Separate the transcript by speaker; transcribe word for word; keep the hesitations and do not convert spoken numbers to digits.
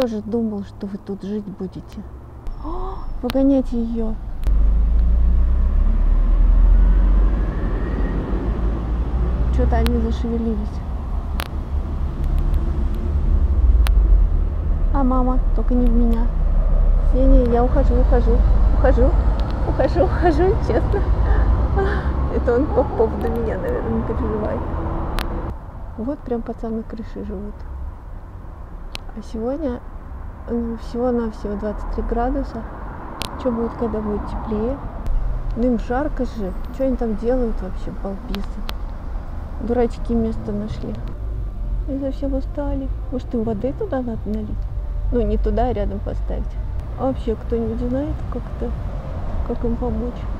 Speaker 1: тоже думал, что вы тут жить будете. О, погоняйте ее. Что-то они зашевелились. А мама, только не в меня. Не-не, я ухожу, ухожу, ухожу, ухожу, ухожу, честно. Это он по поводу меня, наверное, не переживает. Вот прям пацаны на крыше живут. А сегодня ну, всего-навсего двадцать три градуса. Что будет, когда будет теплее? Ну им жарко же. Что они там делают вообще, балбесы? Дурачки место нашли. Они совсем устали. Может, им воды туда надо налить? Ну, не туда, а рядом поставить. А вообще, кто-нибудь знает, как-то, как им помочь?